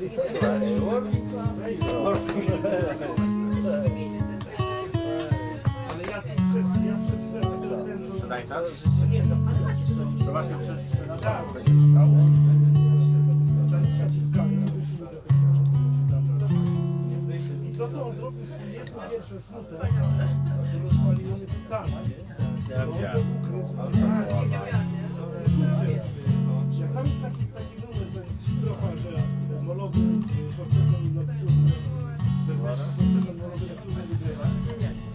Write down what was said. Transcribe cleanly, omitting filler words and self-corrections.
I to, co on zrobił w jednym pierwszym rozpaliony tam,